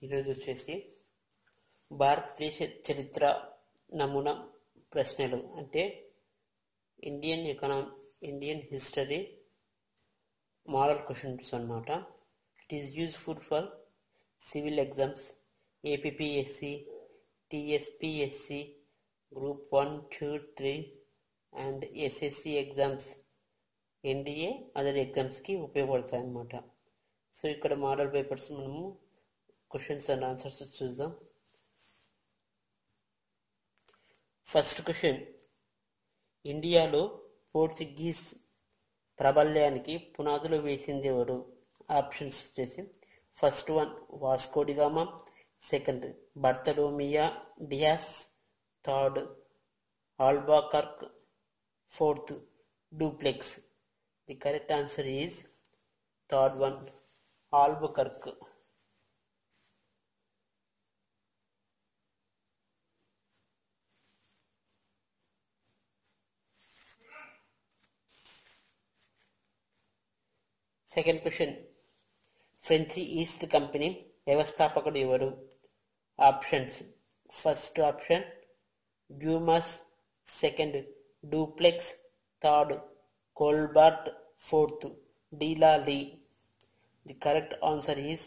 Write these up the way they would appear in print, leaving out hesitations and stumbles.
ఈరోజు వచ్చేసి భారతదేశ చరిత్ర నమూనా ప్రశ్నలు అంటే ఇండియన్ హిస్టరీ మోడల్ క్వశ్చన్స్ అన్నమాట. It is useful for civil exams, APPSC, TSPSC, group 1, 2, 3 and SSC exams, NDA other ఎగ్జామ్స్కి ఉపయోగపడతాయి అన్నమాట. సో ఇక్కడ మోడల్ పేపర్స్ మనము క్వశ్చన్స్ అండ్ ఆన్సర్స్ చూద్దాం. ఫస్ట్ క్వశ్చన్, ఇండియాలో పోర్చుగీస్ ప్రాబల్యానికి పునాదులు వేసింది ఎవరు? ఆప్షన్స్ వచ్చేసి first one Vasco da Gama, second Bartholomew Dias, third Albuquerque, fourth Dupleix. The correct answer is third one Albuquerque. Second question, French east company వ్యవస్థాపకుడు ఎవరు? Options first option Dumas, second Dupleix, third Colbert, fourth Della Lee. The correct answer is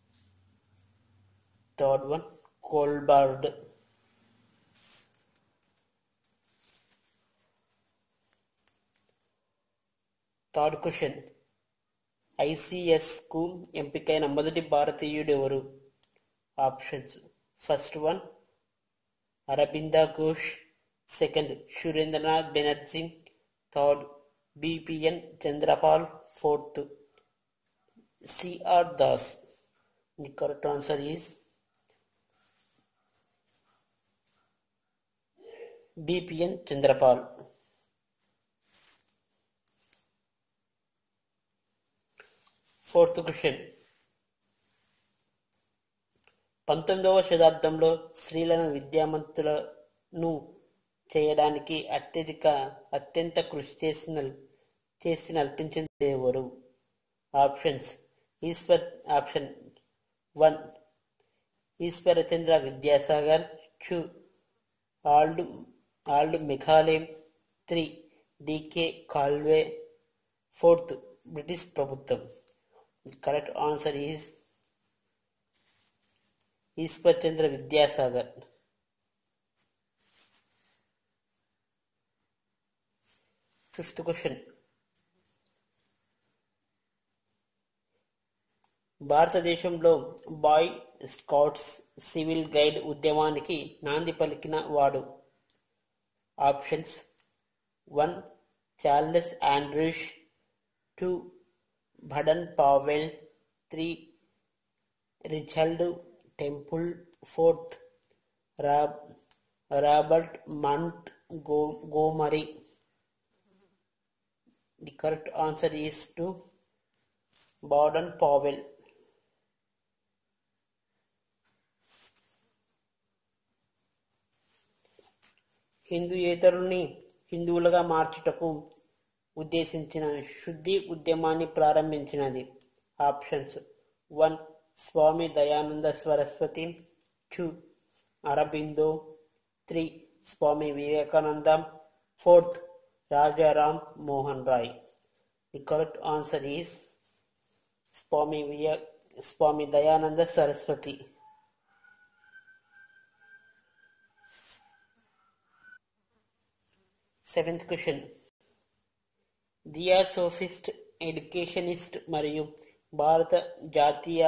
third one Colbert. Third question, ICS కు ఎంపికైన మొదటి భారతీయుడు ఎవరు? Options first one Aurobindo Ghosh, second Surendranath Banerjee, third Bipin Chandrapal, fourth CR Das. The correct answer is Bipin Chandrapal. Fourth question, 19వ శతాబ్దంలో స్త్రీలను విద్యావంతులను చేయడానికి అత్యంత కృషి చేసి నడిపించింది ఎవరు? Options option 1 Ishwarchandra Vidyasagar, 2 Lord Macaulay, 3 DK Karve, 4th British ప్రభుత్వం. Correct answer is Ishwarchandra Vidyasagar. Fifth question, భారతదేశంలో బాయ్ స్కౌట్స్ సివిల్ గైడ్ ఉద్యమానికి నాంది పలికిన వాడు? Options 1 Charles Andrews, 2 Baden Powell, 3 Richard Temple, 4th Robert Montgomery. The correct answer is 2 Baden Powell. హిందూయేతరుల్ని హిందువులుగా మార్చుటకు ఉద్దేశించిన శుద్ధి ఉద్యమాన్ని ప్రారంభించినది? Options 1 Swami Dayananda Saraswati, 2 Aurobindo, 3 Swami Vivekananda, 4th Rajaram Mohan Roy. The correct answer is Swami Dayananda Saraswati. Seventh question, theosophist, educationist మరియు భారత జాతీయ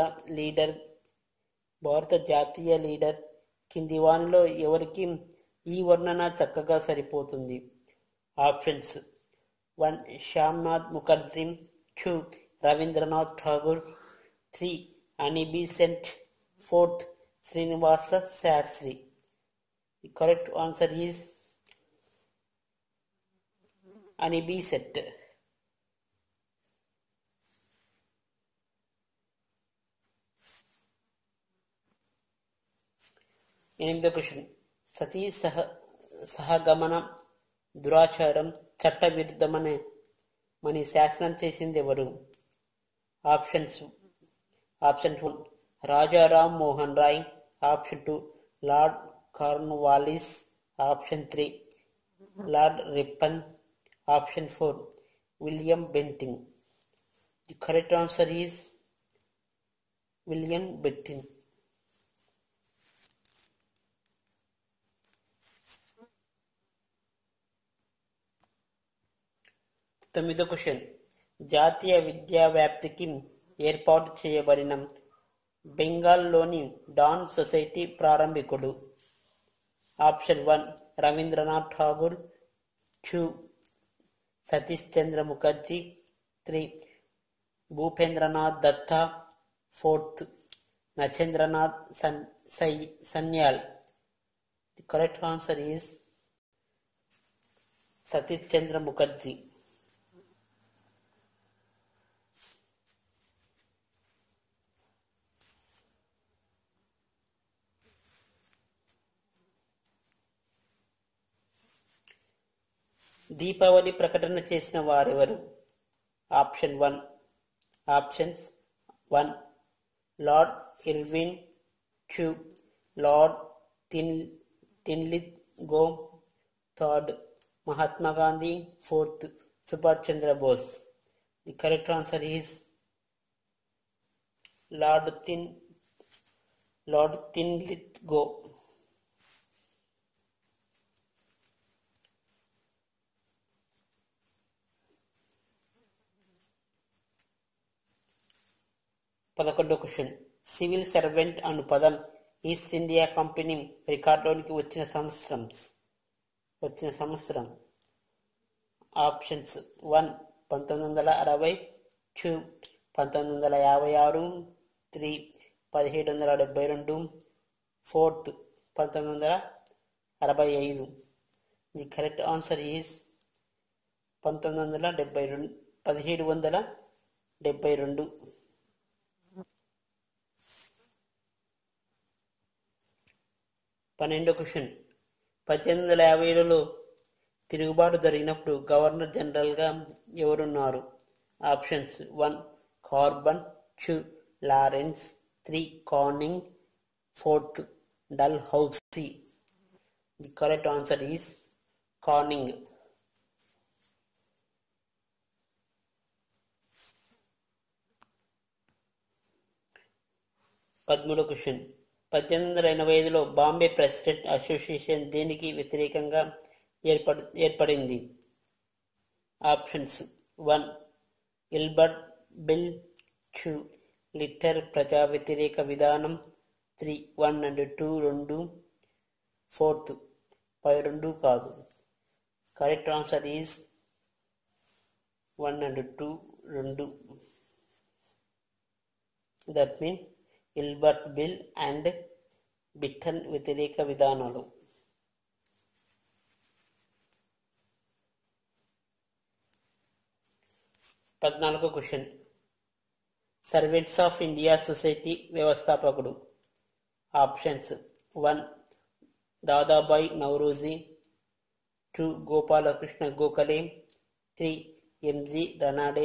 లీడర్ కింది వానిలో ఎవరికి ఈ వర్ణన చక్కగా సరిపోతుంది? Options 1 Shyamnath Mukherjee, 2 Rabindranath Tagore, 3 Annie Besant, 4th Srinivasa Sastri. The correct answer is Annie Besant. ఎనిమిదో క్వశ్చన్, సతీ సహగమన దురాచారం చట్టవిరుద్ధమని శాసనం చేసింది ఎవరు? Option 1 Raja Ram Mohan Rai. Option 2, Lord Cornwallis. Option 3, Lord Ripon. Option 4, William Bentinck. The correct answer is William Bentinck. తొమ్మిదో question. జాతీయ విద్యా వ్యాప్తికి ఏర్పాటు చేయబడిన బెంగాల్లోని డాన్ సొసైటీ ప్రారంభికుడు. Option 1, Rabindranath Tagore. 2, Satish Chandra Mukherjee. 3, Bhupendranath Datta. 4th, Nagendranath Sanyal. The correct answer is Satish Chandra Mukherjee. Deepavali ప్రకటన చేసిన వారెవరు? Options 1, Lord Irwin. 2, Lord Linlithgow. 3rd, Mahatma Gandhi. 4th, Subhash Chandra Bose. The correct answer is Lord Linlithgow. పదకొండో క్వశ్చన్. సివిల్ సర్వెంట్ అను పదం ఈస్ట్ ఇండియా కంపెనీ రికార్డులోనికి వచ్చిన సంవత్సరం. Options 1, 1960. 2, 1956. 3, 1772. 4th, 1965. The correct answer is 1772. 12వ question. 1850లో తిరుగుబాటు జరిగినప్పుడు గవర్నర్ జనరల్గా ఎవరున్నారు? Options 1, Curzon. 2, Lawrence. 3, Canning. 4th, Dalhousie. The correct answer is Canning. 13వ క్వశ్చన్. 1885లో బాంబే ప్రెసిడెంట్ అసోసియేషన్ దేనికి వ్యతిరేకంగా ఏర్పడింది? Options 1, Ilbert bill. 2, లిటర్ ప్రజా వ్యతిరేక విధానం. 3, 1 and 2 2. 4th, 2 కాదు. Correct answer is 1 and 2 2. That mean Ilbert Bill and Britain వ్యతిరేక విధానాలు. 14వ question. Servants of India Society వ్యవస్థాపకుడు. Options 1, Dadabhai Naoroji. 2, Gopalakrishna Gokhale. 3, MG Ranade.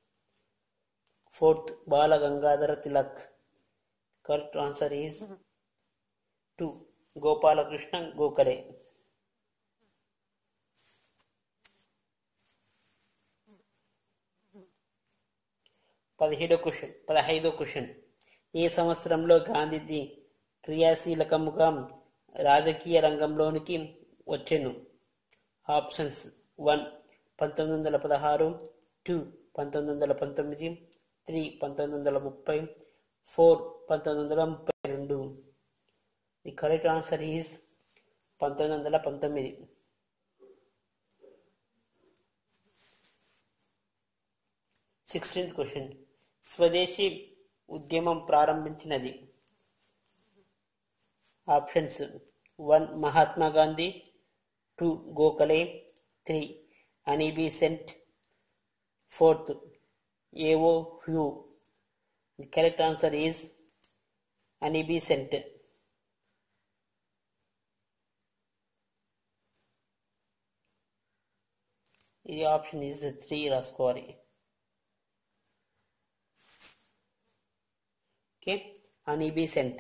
4th, Bal Gangadhar Tilak. Correct answer is 2, Gopalakrishna Gokhale. 15వ క్వశ్చన్. ఏ సంవత్సరంలో గాంధీజీ క్రియాశీలకముగా రాజకీయ రంగంలోనికి వచ్చెను? Options 1, 1916. 2, 1919. 3, 1930. 4, 1932. The correct answer is 1919. 16th question. స్వదేశీ ఉద్యమం ప్రారంభించినది? Options 1, Mahatma Gandhi. 2, Gokhale. 3, Annie Besant. 4th, AO Hume. The correct answer is Annie Besant. ఇది ఆప్షన్ ఈజ్ 3 రాసుకోవాలి. Okay, honeybee scent.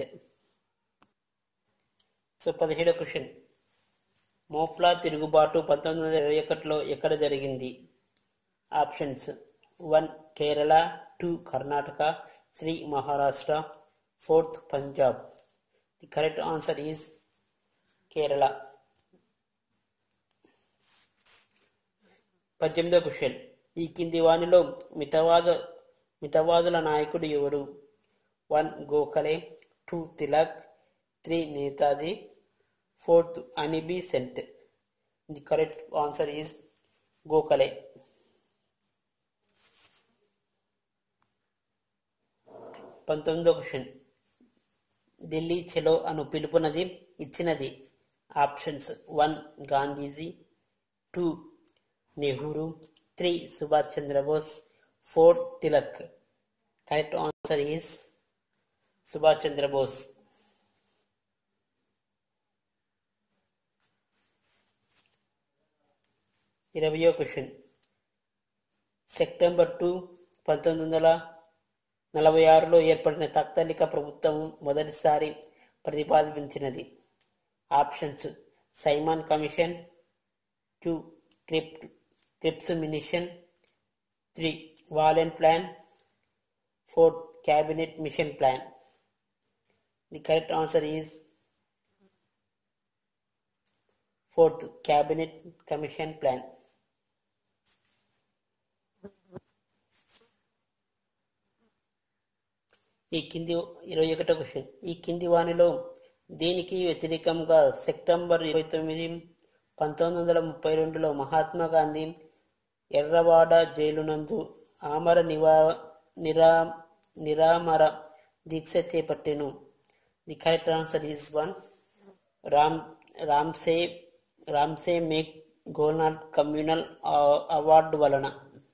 సో 17వ క్వశ్చన్, మోప్లా తిరుగుబాటు 1921లో ఎక్కడ జరిగింది? Options 1 Kerala, 2 Karnataka, 3 Maharashtra, 4th Punjab. The correct answer is Kerala. 18వ క్వశ్చన్, ఈ కింది వానిలో మితవాదుల నాయకుడు ఎవరు? 1 Gokhale, 2 Tilak, 3 Netaji, 4th honeybee scent. The correct answer is Gokhale. 19వ క్వశ్చన్, ఢిల్లీ చలో అను పిలుపునది ఇచ్చినది? Options 1 Gandhiji, 2 Nehru, 3 Subhash Chandrabose, 4 Tilak. Correct answer is Subhash Chandrabose. 20వ క్వశ్చన్, సెప్టెంబర్ 2, 1946లో ఏర్పడిన తాత్కాలిక ప్రభుత్వం మొదటిసారి ప్రతిపాదించినది? Options Simon commission, 2 Cripps mission, 3 Wavell plan, 4 cabinet mission plan. The correct answer is 4th cabinet commission plan. 21వ క్వశ్చన్, ఈ కింది వానిలో దీనికి వ్యతిరేకంగా సెప్టెంబర్ 29, 1932లో మహాత్మా గాంధీ ఎర్రవాడ జైలు నందు ఆమర నిరామర దీక్ష చేపట్టెను? The correct answer is 1 Ramsay MacDonald Communal Award వలన.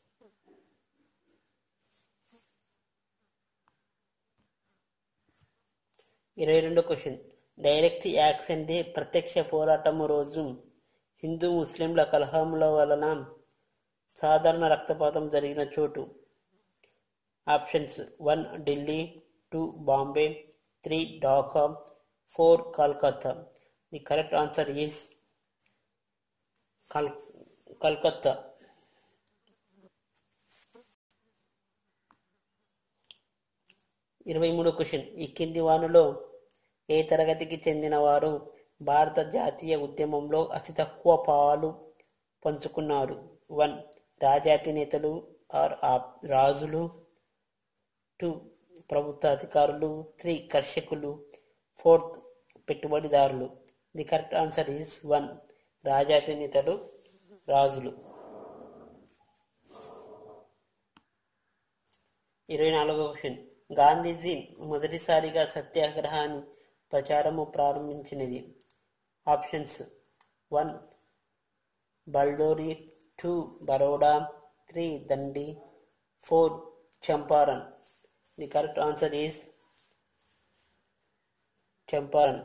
22వ క్వశ్చన్, డైరెక్ట్ యాక్షన్ డే ప్రత్యక్ష పోరాటము రోజు హిందూ ముస్లింల కలహముల వలన సాధారణ రక్తపాతం జరిగిన చోటు? Options 1 Delhi, 2 Bombay, 3 Dhaka, 4 Calcutta. The correct answer is Calcutta. 23వ క్వశ్చన్, ఈ కింది వానిలో ఏ తరగతికి చెందిన వారు భారత జాతీయ ఉద్యమంలో అతి తక్కువ పాలు పంచుకున్నారు? 1 రాజాతి నేతలు ఆర్ రాజులు, 2 ప్రభుత్వ అధికారులు, 3 కర్షకులు, 4th పెట్టుబడిదారులు. ది కరెక్ట్ ఆన్సర్ ఈజ్ 1 రాజాతి నేతలు, రాజులు. 24వ క్వశ్చన్, గాంధీజీ మొదటిసారిగా సత్యాగ్రహాన్ని ప్రచారము ప్రారంభించినది? Options 1 Bardoli, 2 Baroda, 3 Dandi, 4 Champaran. The correct answer is Champaran.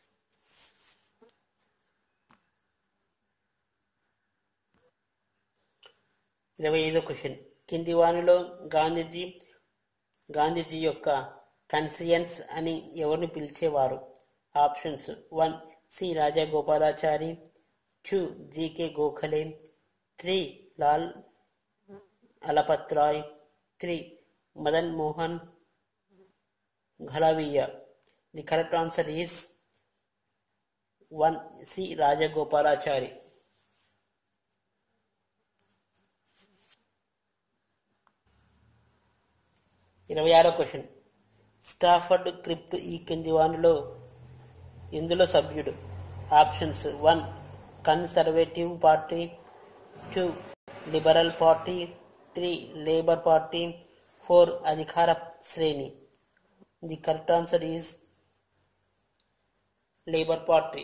25వ క్వశ్చన్, కింది వానిలో గాంధీజీ యొక్క కన్సియన్స్ అని ఎవరిని పిలిచేవారు? Options 1 C Rajagopalachari, 2 GK Gokhale, 3 Lala Lajpat Rai, 3 Madan Mohan Malaviya. The correct answer is 1 C Rajagopalachari. 26వ క్వశ్చన్, స్టాఫర్డ్ క్రిప్ట్ ఈ కింది వానిలో ఇందులో సభ్యుడు? Options 1 Conservative Party, 2 Liberal Party, 3 Labour Party, 4 అధికార శ్రేణి. The correct answer is Labour Party.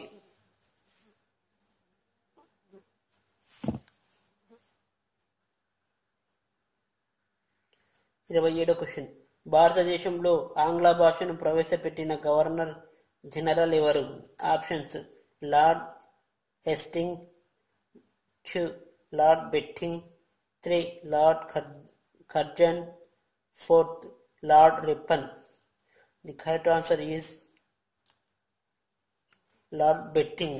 27వ క్వశ్చన్, భారతదేశంలో ఆంగ్ల భాషను ప్రవేశపెట్టిన గవర్నర్ జనరల్ ఎవరు? Options Lord Hastings, 2 Lord Bentinck, 3 Lord Curzon, 4th Lord Ripon. The correct answer is Lord Bentinck.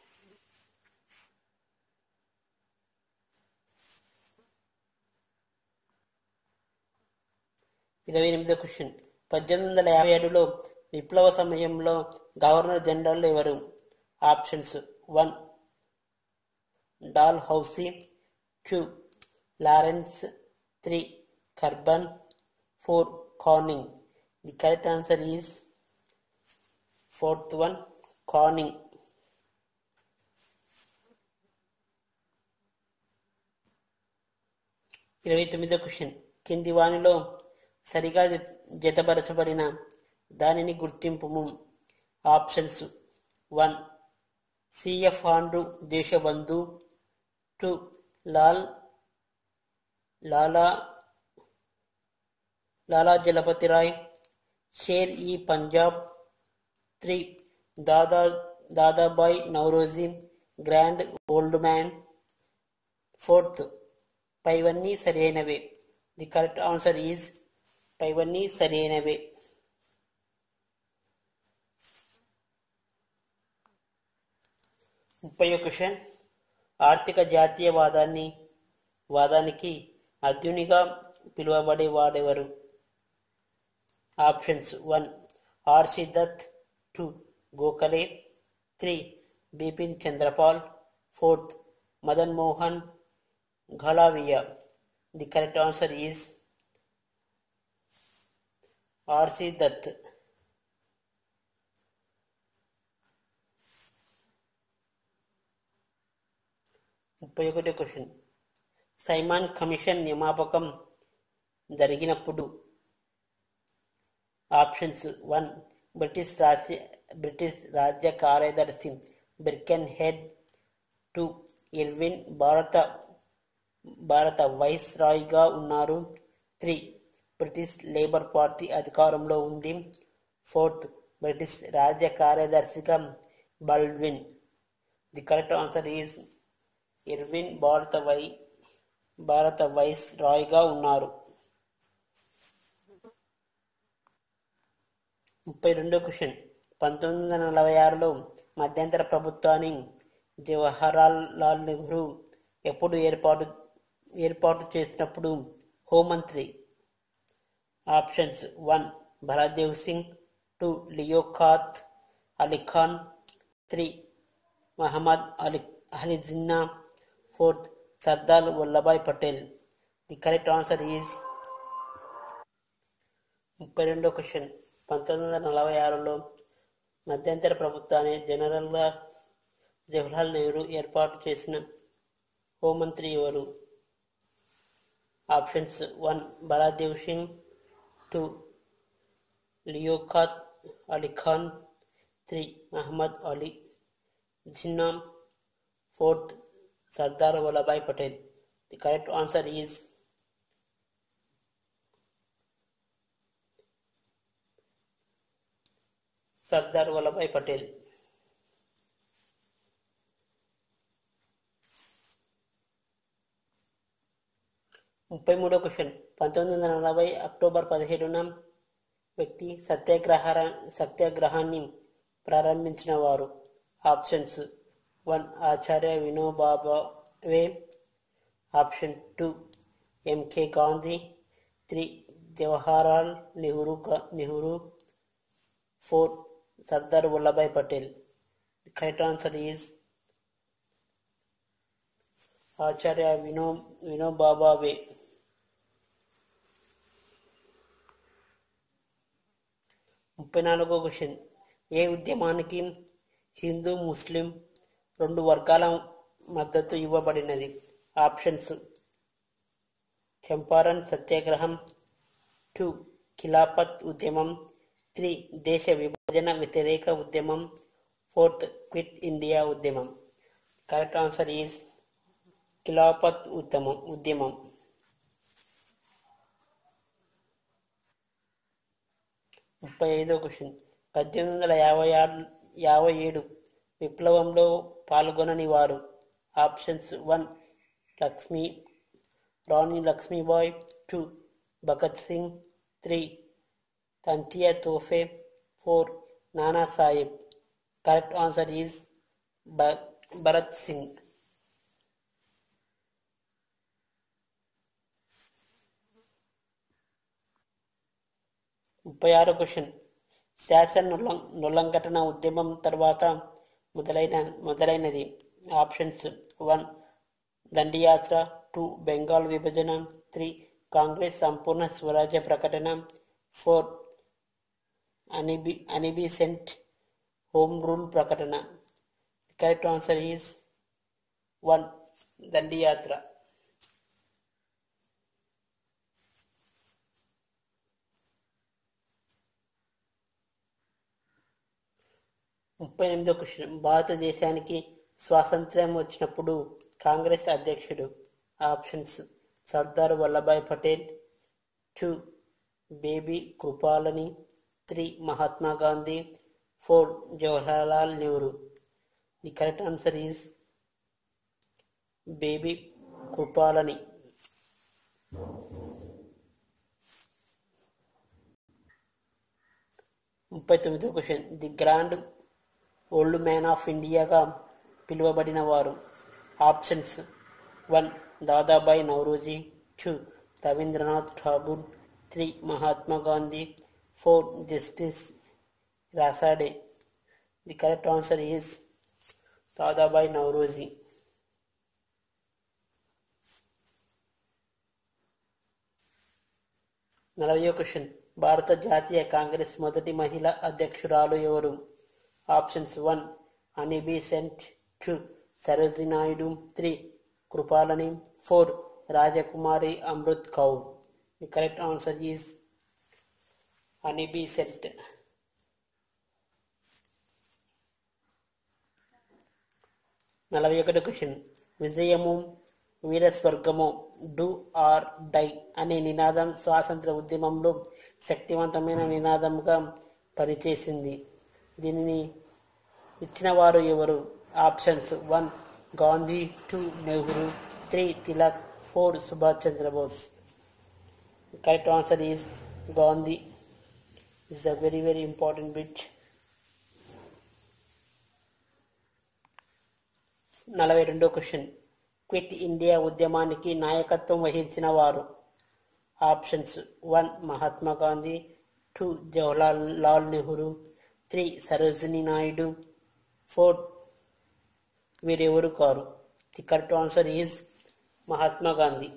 28వ question 1857లో విప్లవ సమయంలో గవర్నర్ జనరల్ ఎవరు? Options 1 Dalhousie, 2 Lawrence, 3 Curzon, 4 Canning. The correct answer is fourth one, Canning. 29వ question కింది వానిలో సరిగా జతపరచబడిన దానిని గుర్తింపుము. Options 1 CF Andrew Deshbandhu, 2 Lala Lajpatrai, Sher e Punjab, 3 Dadabhai Naoroji, grand old man, 4th పైవన్నీ సరైనవే. ది కరెక్ట్ ఆన్సర్ ఈజ్ పైవన్నీ సరైనవే. 30వ క్వశ్చన్ ఆర్థిక జాతీయవాదానికి అధ్యునిగా పిలువబడే వాడెవరు? Options 1 RC Dutt, 2 Gokhale, 3 Bipin Chandrapal, 4th Madan Mohan Malaviya. The correct answer is RC Dutt. 31వ క్వశ్చన్ సైమన్ కమిషన్ నియామకం జరిగినప్పుడు ఆప్షన్స్ 1 బ్రిటిష్ రాజ్య కార్యదర్శి బిర్కెన్ హెడ్, 2 ఇర్విన్ భారత వైస్ రాయ్గా ఉన్నారు, 3 బ్రిటిష్ లేబర్ పార్టీ అధికారంలో ఉంది, 4th బ్రిటిష్ రాజ్య కార్యదర్శిగా Baldwin. The correct answer is Irwin భారత వైస్ రాయ్గా ఉన్నారు. 32వ క్వశ్చన్ 1946లో మధ్యంతర ప్రభుత్వాన్ని జవహర్లాల్ నెహ్రూ ఎప్పుడు ఏర్పాటు చేసినప్పుడు హోంమంత్రి? Options 1 Baldev Singh, 2 Liaquat Ali Khan, 3 Mohammad Ali Jinnah, 4th Sardar Vallabhbhai Patel. The correct answer is 32వ క్వశ్చన్ 1946లో మధ్యంతర ప్రభుత్వాన్ని జనరల్గా జవహర్లాల్ నెహ్రూ ఏర్పాటు చేసిన హోంమంత్రి ఎవరు? Options 1 Baldev Singh, 2 Liaquat Ali Khan, 3 Mohammad Ali Jinnah, 4th Sardar Vallabhbhai Patel. The correct answer is Sardar Vallabhbhai Patel. 33వ క్వశ్చన్ 1940 అక్టోబర్ 17న వ్యక్తి సత్యాగ్రహాన్ని ప్రారంభించిన వారు? Options 1 Acharya Vinoba Bhave, option 2 MK Gandhi, 3 Jawaharlal Nehru, 4 Sardar Vallabhbhai Patel. The correct answer is Acharya Vinoba Bhave. 34వ క్వశ్చన్ ఏ ఉద్యమానికి హిందూ ముస్లిం 2 వర్గాల మద్దతు ఇవ్వబడినది? ఆప్షన్స్ చంపారణ్ సత్యాగ్రహం, 2 ఖిలాఫత్ ఉద్యమం, 3 దేశ విభజన వ్యతిరేక ఉద్యమం, 4th క్విట్ ఇండియా ఉద్యమం. కరెక్ట్ ఆన్సర్ ఈజ్ ఖిలాఫత్ ఉద్యమం. 35వ క్వశ్చన్ 1857 విప్లవంలో పాల్గొనని వారు? Options 1 Rani Lakshmibai, 2 Bhagat Singh, 3 Tantiya Tofe. 4. Nana Sahib. Correct answer is Bharat Singh. 36 question. శాసన ఉల్లంఘన ఉద్యమం తర్వాత మొదలైనది. ఆప్షన్స్ 1 దండియాత్ర, 2 బెంగాల్ విభజన, 3 కాంగ్రెస్ సంపూర్ణ స్వరాజ్య ప్రకటన, 4 అనిబిసెంట్ హోమ్ రూల్ ప్రకటన. కరెక్ట్ ఆన్సర్ ఈజ్ 1 దండియాత్ర. 38 క్వశ్చన్. భారతదేశానికి స్వాతంత్ర్యం వచ్చినప్పుడు కాంగ్రెస్ అధ్యక్షుడు. ఆప్షన్స్ సర్దార్ వల్లభాయ్ పటేల్, 2 బేబీ Kripalani, 3 Mahatma Gandhi, 4 Jawaharlal Nehru. The correct answer is బేబీ Kripalani. 39 question. The grand old man of ఇండియాగా పిలువబడిన వారు. Options 1 Dadabhai Naoroji, 2 Rabindranath Tagore, 3 Mahatma Gandhi, 4 justice Ranade. The correct answer is Dadabhai Naoroji. 40 question. భారత జాతీయ కాంగ్రెస్ మొదటి మహిళా అధ్యక్షురాలు ఎవరు? Options 1 Annie Besant, 2 Sarojini Naidu, 3 Kripalani, 4 Rajkumari Amrit Kaur. The correct answer is Annie Besant. 41 question. విజయము వీరస్వర్గము డూ ఆర్ డై అనే నినాదం స్వాతంత్ర ఉద్యమంలో శక్తివంతమైన నినాదంగా పనిచేసింది. దీనిని ఇచ్చిన వారు ఎవరు? Options 1 Gandhi, 2 Nehru, 3 Tilak, 4 Subhash Chandrabose. Correct answer is Gandhi. Is a very very important bit. 42 question. Quit India ఉద్యమానికి నాయకత్వం వహించిన వారు. ఆప్షన్స్ 1 మహాత్మా గాంధీ, 2 జవహర్లాల్ నెహ్రూ, 3 సరోజినీ నాయుడు, 4 వీరెవరు కారు. The correct answer is Mahatma Gandhi.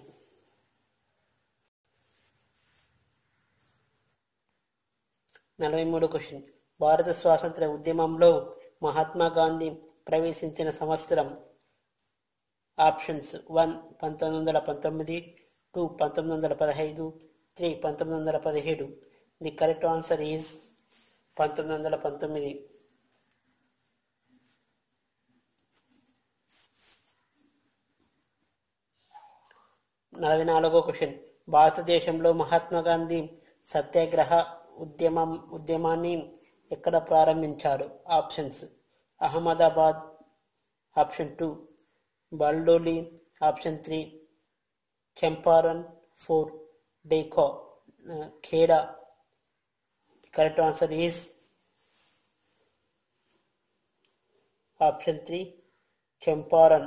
43 question. భారత స్వాతంత్ర ఉద్యమంలో మహాత్మా గాంధీ ప్రవేశించిన సంవత్సరం. Options 1 1919, 2 1915, 3 1917. The correct answer is 1919. 44 question. భారతదేశంలో మహాత్మా గాంధీ సత్యాగ్రహ ఉద్యమాన్ని ఎక్కడ ప్రారంభించారు? Options Ahmedabad, option 2 Bardoli, option 3 Champaran, 4 డేకా Kheda. Correct answer is option 3 Champaran.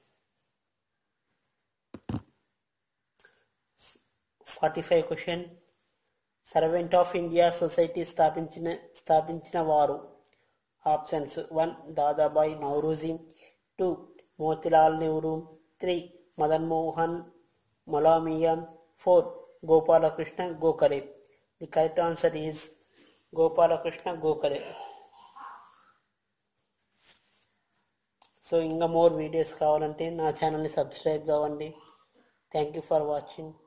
45 question. Servant of India society స్థాపించిన వారు. Options 1 Dadabhai Naoroji, 2 Motilal Nehru, 3 Madan Mohan Malaviya, 4 Gopalakrishna Gokhale. The correct answer is Gopalakrishna Gokhale. So ఇంకా మోర్ వీడియోస్ కావాలంటే నా ఛానల్ని సబ్స్క్రైబ్ కావండి. Thank you for watching.